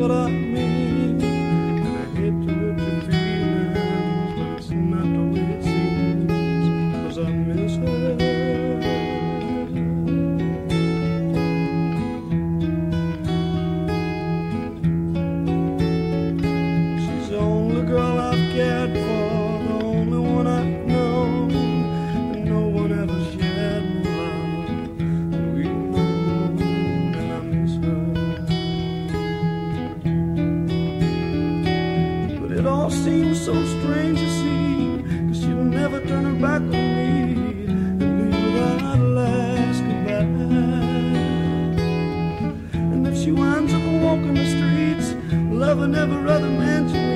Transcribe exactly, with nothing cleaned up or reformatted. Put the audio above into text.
what I mean. And I hate to hurt your feelings, but it's not the way it seems, 'cause I miss her. She's the only girl I've cared for, the only one I've known, and no one ever shared my love, and we've known, and I miss her. But it all seems so strange to see, 'cause she'll never turn her back on me and leave without a last goodbye. And if she winds up walking the streets, loving every other man she meets,